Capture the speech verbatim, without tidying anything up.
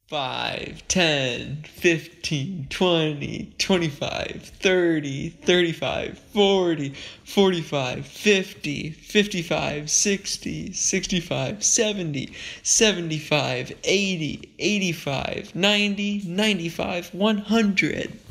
five, ten, fifteen, twenty, twenty-five, thirty, thirty-five, forty, forty-five, fifty, fifty-five, sixty, sixty-five, seventy, seventy-five, eighty, eighty-five, ninety, ninety-five, one hundred.